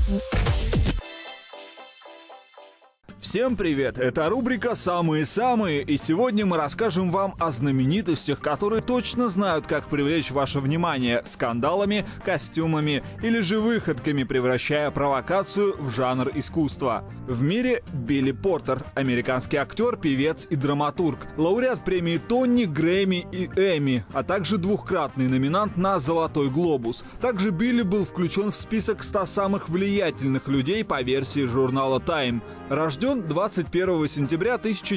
Всем привет! Это рубрика «Самые-самые», и сегодня мы расскажем вам о знаменитостях, которые точно знают, как привлечь ваше внимание скандалами, костюмами или же выходками, превращая провокацию в жанр искусства. В мире Билли Портер, американский актер, певец и драматург, лауреат премии Тони, Грэмми и Эмми, а также двукратный номинант на «Золотой глобус». Также Билли был включен в список 100 самых влиятельных людей по версии журнала Time. Рожден 21 сентября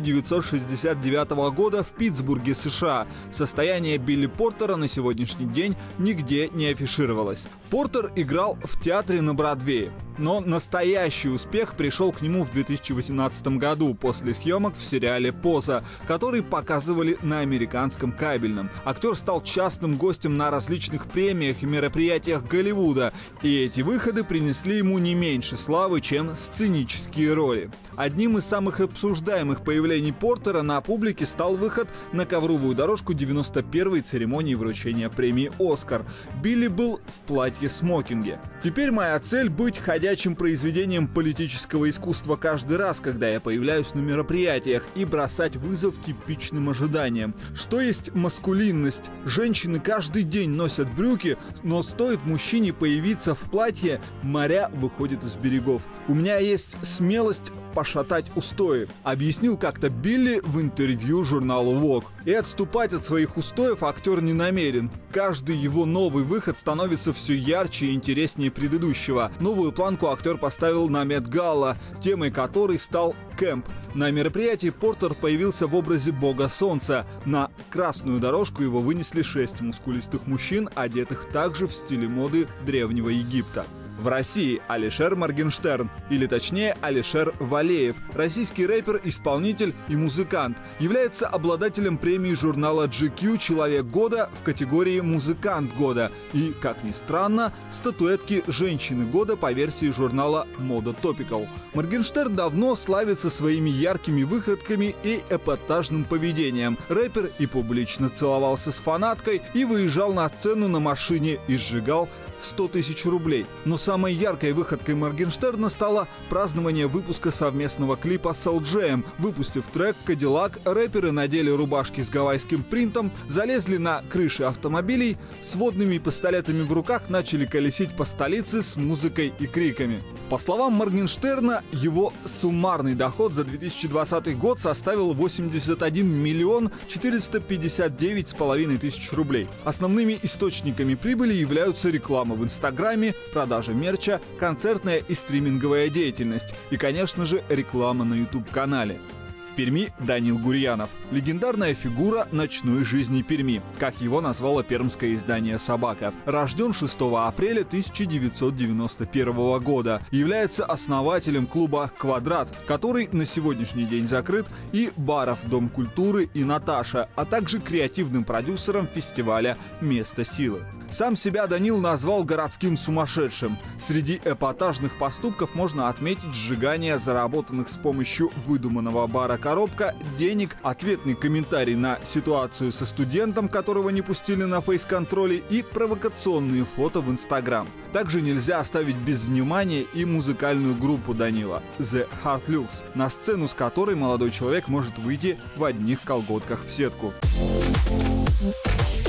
1969 года в Питтсбурге, США. Состояние Билли Портера на сегодняшний день нигде не афишировалось. Портер играл в театре на Бродвее, но настоящий успех пришел к нему в 2018 году после съемок в сериале «Поза», который показывали на американском кабельном. Актер стал частым гостем на различных премиях и мероприятиях Голливуда, и эти выходы принесли ему не меньше славы, чем сценические роли. Одним из самых обсуждаемых появлений Портера на публике стал выход на ковровую дорожку 91-й церемонии вручения премии «Оскар». Билли был в платье-смокинге. «Теперь моя цель — быть ходячим произведением политического искусства каждый раз, когда я появляюсь на мероприятиях, и бросать вызов типичным ожиданиям. Что есть маскулинность? Женщины каждый день носят брюки, но стоит мужчине появиться в платье, моря выходят из берегов. У меня есть смелость пошатать устои», объяснил как-то Билли в интервью журналу Vogue. И отступать от своих устоев актер не намерен. Каждый его новый выход становится все ярче и интереснее предыдущего. Новую планку актер поставил на Met-Gala, темой которой стал кэмп. На мероприятии Портер появился в образе бога солнца. На красную дорожку его вынесли 6 мускулистых мужчин, одетых также в стиле моды Древнего Египта. В России Алишер Моргенштерн, или точнее Алишер Валеев, российский рэпер, исполнитель и музыкант, является обладателем премии журнала GQ «Человек года» в категории «Музыкант года» и, как ни странно, статуэтки «Женщины года» по версии журнала Moda Topical. Моргенштерн давно славится своими яркими выходками и эпатажным поведением. Рэпер и публично целовался с фанаткой, и выезжал на сцену на машине и сжигал 100 тысяч рублей. Но самой яркой выходкой Моргенштерна стало празднование выпуска совместного клипа с Элджеем. Выпустив трек «Кадиллак», рэперы надели рубашки с гавайским принтом, залезли на крыши автомобилей, с водными пистолетами в руках начали колесить по столице с музыкой и криками. По словам Моргенштерна, его суммарный доход за 2020 год составил 81 миллион 459,5 тысяч рублей. Основными источниками прибыли являются реклама в Инстаграме, продажа мерча, концертная и стриминговая деятельность и, конечно же, реклама на YouTube-канале. В Перми Данил Гурьянов – легендарная фигура ночной жизни Перми, как его назвало пермское издание «Собака». Рожден 6 апреля 1991 года. Является основателем клуба «Квадрат», который на сегодняшний день закрыт, и баров «Дом культуры» и «Наташа», а также креативным продюсером фестиваля «Место силы». Сам себя Данил назвал городским сумасшедшим. Среди эпатажных поступков можно отметить сжигание заработанных с помощью выдуманного бара «Коробка» денег, ответный комментарий на ситуацию со студентом, которого не пустили на фейс-контроле, и провокационные фото в Инстаграм. Также нельзя оставить без внимания и музыкальную группу Данила The Hard Looks, на сцену с которой молодой человек может выйти в одних колготках в сетку.